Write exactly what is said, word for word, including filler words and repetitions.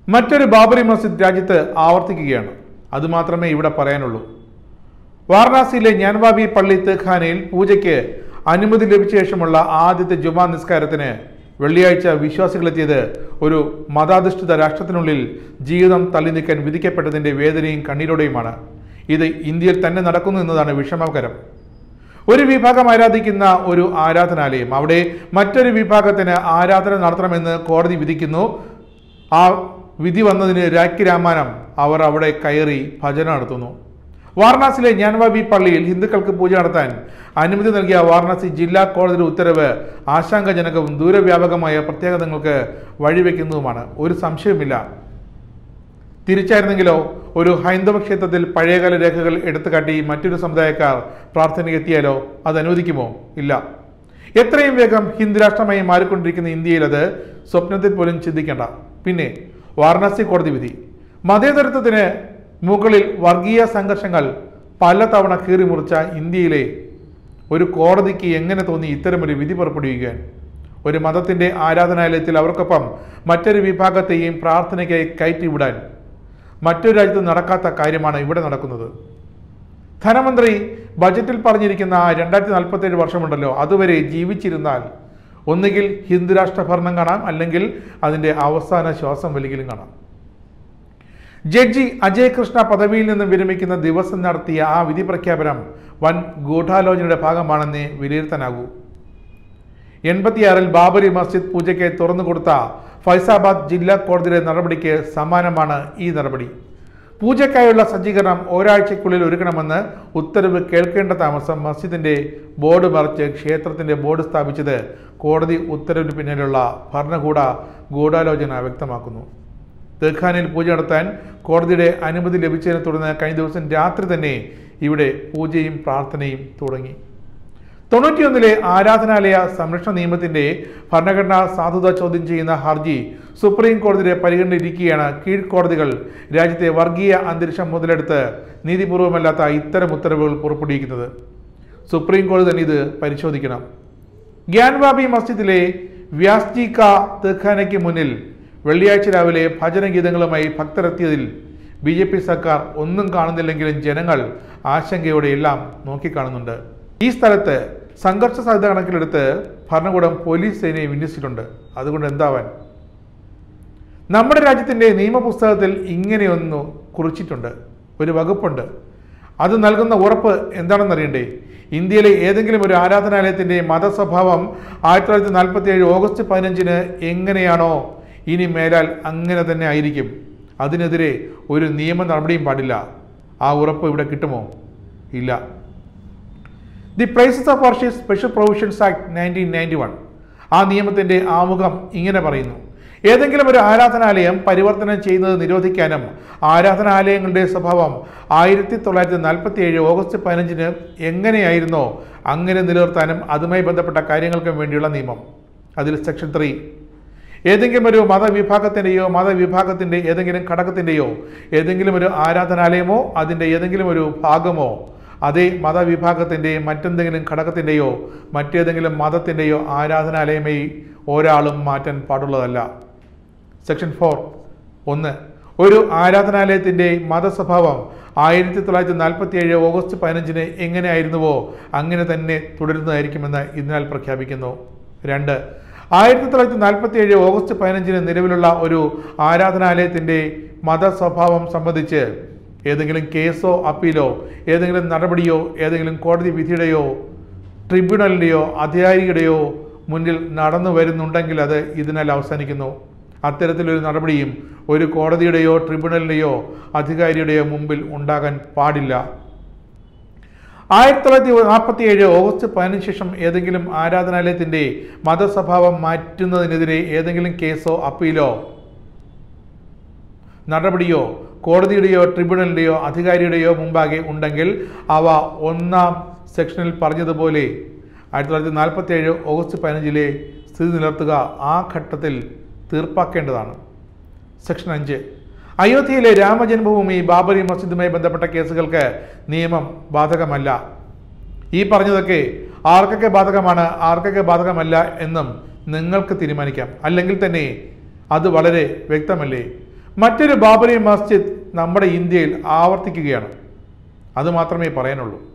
മറ്റൊരു ബാബറി മസ്ജിദ് രാജ്യത്ത് ആവർത്തിക്കുകയാണ്. അതുമാത്രമേ ഇവിടെ പറയാനുള്ളൂ. വാരണാസിയിലെ ജ്ഞാൻവാബി പള്ളി തേഖാനയിൽ പൂജയ്ക്ക് അനുമതി ലഭിച്ച ശേഷമുള്ള ആദ്യത്തെ ജുമാ നിസ്കാരത്തിന് വെള്ളിയാഴ്ച വിശ്വാസികളെത്തിയത് ഒരു മതാധിഷ്ഠിത രാഷ്ട്രത്തിനുള്ളിൽ ജീവിതം തള്ളി നീക്കാൻ വിധിക്കപ്പെട്ടതിൻ്റെ വേദനയും കണ്ണീരോടെയുമാണ്. ഇത് ഇന്ത്യയിൽ തന്നെ നടക്കുന്നു എന്നതാണ് വിഷമകരം. ഒരു വിഭാഗം ആരാധിക്കുന്ന ഒരു ആരാധനാലയം, അവിടെ മറ്റൊരു വിഭാഗത്തിന് ആരാധന നടത്തണമെന്ന് കോടതി വിധിക്കുന്നു. ആ വിധി വന്നതിന് രാഖി രാമാനം അവർ അവിടെ കയറി ഭജന നടത്തുന്നു. വാരണാസിയിലെ ജ്ഞാൻവാബി പള്ളിയിൽ ഹിന്ദുക്കൾക്ക് പൂജ നടത്താൻ അനുമതി നൽകിയ വാരണാസി ജില്ലാ കോടതിയുടെ ഉത്തരവ് ആശങ്കാജനകവും ദൂരവ്യാപകമായ പ്രത്യാഘാതങ്ങൾക്ക് വഴിവെക്കുന്നതുമാണ്. ഒരു സംശയവുമില്ല. തിരിച്ചായിരുന്നെങ്കിലോ ഒരു ഹൈന്ദവ ക്ഷേത്രത്തിൽ പഴയകാല രേഖകൾ എടുത്തുകാട്ടി മറ്റൊരു സമുദായക്കാർ പ്രാർത്ഥനയ്ക്കെത്തിയാലോ അത് അനുവദിക്കുമോ? ഇല്ല. എത്രയും വേഗം ഹിന്ദു രാഷ്ട്രമായി മാറിക്കൊണ്ടിരിക്കുന്ന ഇന്ത്യയിൽ അത് സ്വപ്നത്തിൽ പോലും ചിന്തിക്കേണ്ട. പിന്നെ വാരണാസി കോടതി വിധി. മതേതരത്വത്തിന് മുകളിൽ വർഗീയ സംഘർഷങ്ങൾ പലതവണ കീറിമുറിച്ച ഇന്ത്യയിലെ ഒരു കോടതിക്ക് എങ്ങനെ തോന്നി ഇത്തരമൊരു വിധി പുറപ്പെടുവിക്കാൻ? ഒരു മതത്തിൻ്റെ ആരാധനാലയത്തിൽ അവർക്കൊപ്പം മറ്റൊരു വിഭാഗത്തെയും പ്രാർത്ഥനയ്ക്കായി കയറ്റിവിടാൻ മറ്റൊരു രാജ്യത്ത് നടക്കാത്ത കാര്യമാണ് ഇവിടെ നടക്കുന്നത്. ധനമന്ത്രി ബജറ്റിൽ പറഞ്ഞിരിക്കുന്ന രണ്ടായിരത്തി നാൽപ്പത്തി ഏഴ് വർഷമുണ്ടല്ലോ, അതുവരെ ജീവിച്ചിരുന്നാൽ ഒന്നുകിൽ ഹിന്ദുരാഷ്ട്ര ഭരണം കാണാം, അല്ലെങ്കിൽ അതിൻ്റെ അവസാന ശ്വാസം വലിക്കലും കാണാം. ജഡ്ജി അജയ് കൃഷ്ണ പദവിയിൽ നിന്നും വിരമിക്കുന്ന ദിവസം നടത്തിയ ആ വിധി പ്രഖ്യാപനം വൻ ഗൂഢാലോചനയുടെ ഭാഗമാണെന്നേ വിലയിരുത്താനാകൂ. എൺപത്തിയാറിൽ ബാബരി മസ്ജിദ് പൂജയ്ക്ക് തുറന്നുകൊടുത്ത ഫൈസാബാദ് ജില്ലാ കോടതിയുടെ നടപടിക്ക് സമാനമാണ് ഈ നടപടി. പൂജയ്ക്കായുള്ള സജ്ജീകരണം ഒരാഴ്ചയ്ക്കുള്ളിൽ ഒരുക്കണമെന്ന് ഉത്തരവ് കേൾക്കേണ്ട താമസം മസ്ജിദിന്റെ ബോർഡ് മറിച്ച് ക്ഷേത്രത്തിന്റെ ബോർഡ് സ്ഥാപിച്ചത് കോടതി ഉത്തരവിന് പിന്നിലുള്ള ഭരണകൂട ഗൂഢാലോചന വ്യക്തമാക്കുന്നു. തേഖാനയിൽ പൂജ നടത്താൻ കോടതിയുടെ അനുമതി ലഭിച്ചതിനെ തുടർന്ന് കഴിഞ്ഞ ദിവസം രാത്രി തന്നെ ഇവിടെ പൂജയും പ്രാർത്ഥനയും തുടങ്ങി. തൊണ്ണൂറ്റിയൊന്നിലെ ആരാധനാലയ സംരക്ഷണ നിയമത്തിന്റെ ഭരണഘടനാ സാധുത ചോദ്യം ചെയ്യുന്ന ഹർജി സുപ്രീം കോടതിയുടെ പരിഗണനയിലിരിക്കെയാണ് കീഴ്ക്കോടതികൾ രാജ്യത്തെ വർഗീയ അന്തരീക്ഷം മുതലെടുത്ത് നീതിപൂർവമല്ലാത്ത ഇത്തരം ഉത്തരവുകൾ പുറപ്പെടുവിക്കുന്നത്. സുപ്രീം കോടതി തന്നെ ഇത് പരിശോധിക്കണം. ഗ്യാൻവാബി മസ്ജിദിലെ വ്യാസ്ജി കാ തേഖാനയ്ക്ക് മുന്നിൽ വെള്ളിയാഴ്ച രാവിലെ ഭജനഗീതങ്ങളുമായി ഭക്തരെത്തിയതിൽ ബി ജെ പി സർക്കാർ ഒന്നും കാണുന്നില്ലെങ്കിലും ജനങ്ങൾ ആശങ്കയോടെ എല്ലാം നോക്കിക്കാണുന്നുണ്ട്. ഈ സ്ഥലത്ത് സംഘർഷ സാധ്യത കണക്കിലെടുത്ത് ഭരണകൂടം പോലീസ് സേനയെ വിന്യസിച്ചിട്ടുണ്ട്. അതുകൊണ്ട് എന്താവാൻ? നമ്മുടെ രാജ്യത്തിൻ്റെ നിയമപുസ്തകത്തിൽ ഇങ്ങനെയൊന്നു കുറിച്ചിട്ടുണ്ട്, ഒരു വകുപ്പുണ്ട്. അത് നൽകുന്ന ഉറപ്പ് എന്താണെന്നറിയണ്ടേ? ഇന്ത്യയിലെ ഏതെങ്കിലും ഒരു ആരാധനാലയത്തിൻ്റെ മതസ്വഭാവം ആയിരത്തി തൊള്ളായിരത്തി നാൽപ്പത്തി ഏഴ് ഓഗസ്റ്റ് പതിനഞ്ചിന് എങ്ങനെയാണോ ഇനി മേലാൽ അങ്ങനെ തന്നെ ആയിരിക്കും. അതിനെതിരെ ഒരു നിയമ നടപടിയും പാടില്ല. ആ ഉറപ്പ് ഇവിടെ കിട്ടുമോ? ഇല്ല. The places of worship special provisions act nineteen ninety one ആ നിയമത്തിൻ്റെ ആമുഖം ഇങ്ങനെ പറയുന്നു: ഏതെങ്കിലും ഒരു ആരാധനാലയം പരിവർത്തനം ചെയ്യുന്നത് നിരോധിക്കാനും ആരാധനാലയങ്ങളുടെ സ്വഭാവം ആയിരത്തി തൊള്ളായിരത്തി നാൽപ്പത്തി ഏഴ് ഓഗസ്റ്റ് പതിനഞ്ചിന് എങ്ങനെയായിരുന്നോ അങ്ങനെ നിലനിർത്താനും അതുമായി ബന്ധപ്പെട്ട കാര്യങ്ങൾക്കും വേണ്ടിയുള്ള നിയമം. അതിൽ സെക്ഷൻ ത്രീ, ഏതെങ്കിലും ഒരു മതവിഭാഗത്തിൻ്റെയോ മതവിഭാഗത്തിൻ്റെ ഏതെങ്കിലും ഘടകത്തിൻ്റെയോ ഏതെങ്കിലും ഒരു ആരാധനാലയമോ അതിൻ്റെ ഏതെങ്കിലും ഒരു ഭാഗമോ അതേ മതവിഭാഗത്തിൻ്റെ മറ്റെന്തെങ്കിലും ഘടകത്തിൻ്റെയോ മറ്റേതെങ്കിലും മതത്തിൻ്റെയോ ആരാധനാലയമായി ഒരാളും മാറ്റാൻ പാടുള്ളതല്ല. സെക്ഷൻ ഫോർ ഒന്ന്, ഒരു ആരാധനാലയത്തിൻ്റെ മതസ്വഭാവം ആയിരത്തി തൊള്ളായിരത്തി നാൽപ്പത്തി ഏഴ് ഓഗസ്റ്റ് പതിനഞ്ചിന് എങ്ങനെയായിരുന്നുവോ അങ്ങനെ തന്നെ തുടരുന്നതായിരിക്കുമെന്ന് ഇതിനാൽ പ്രഖ്യാപിക്കുന്നു. രണ്ട്, ആയിരത്തി തൊള്ളായിരത്തി നാൽപ്പത്തി ഏഴ് ഓഗസ്റ്റ് പതിനഞ്ചിന് നിലവിലുള്ള ഒരു ആരാധനാലയത്തിൻ്റെ മതസ്വഭാവം സംബന്ധിച്ച് ഏതെങ്കിലും കേസോ അപ്പീലോ ഏതെങ്കിലും നടപടിയോ ഏതെങ്കിലും കോടതി വിധിയുടെയോ ട്രിബ്യൂണലിൻ്റെയോ അധികാരിയുടെയോ മുന്നിൽ നടന്നു വരുന്നുണ്ടെങ്കിൽ അത് ഇതിനാൽ അവസാനിക്കുന്നു. അത്തരത്തിലൊരു നടപടിയും ഒരു കോടതിയുടെയോ ട്രിബ്യൂണലിൻ്റെയോ അധികാരിയുടെയോ മുമ്പിൽ ഉണ്ടാകാൻ പാടില്ല. ആയിരത്തി തൊള്ളായിരത്തി നാൽപ്പത്തി ഏഴ് ഓഗസ്റ്റ് പതിനഞ്ച് ശേഷം ഏതെങ്കിലും ആരാധനാലയത്തിൻ്റെ മതസ്വഭാവം മാറ്റുന്നതിനെതിരെ ഏതെങ്കിലും കേസോ അപ്പീലോ നടപടിയോ കോടതിയുടെയോ ട്രിബ്യൂണലിൻ്റെയോ അധികാരിയുടെയോ മുമ്പാകെ ഉണ്ടെങ്കിൽ അവ ഒന്നാം സെക്ഷനിൽ പറഞ്ഞതുപോലെ ആയിരത്തി തൊള്ളായിരത്തി നാൽപ്പത്തി ഏഴ് ഓഗസ്റ്റ് പതിനഞ്ചിലെ സ്ഥിതി നിലനിർത്തുക ആ ഘട്ടത്തിൽ തീർപ്പാക്കേണ്ടതാണ്. സെക്ഷൻ അഞ്ച്, അയോധ്യയിലെ രാമജന്മഭൂമി ബാബരി മസ്ജിദുമായി ബന്ധപ്പെട്ട കേസുകൾക്ക് നിയമം ബാധകമല്ല. ഈ പറഞ്ഞതൊക്കെ ആർക്കൊക്കെ ബാധകമാണ് ആർക്കൊക്കെ ബാധകമല്ല എന്നും നിങ്ങൾക്ക് തീരുമാനിക്കാം. അല്ലെങ്കിൽ തന്നെ അത് വളരെ വ്യക്തമല്ലേ? മറ്റൊരു ബാബറി മസ്ജിദ് നമ്മുടെ ഇന്ത്യയിൽ ആവർത്തിക്കുകയാണ്. അതുമാത്രമേ പറയാനുള്ളൂ.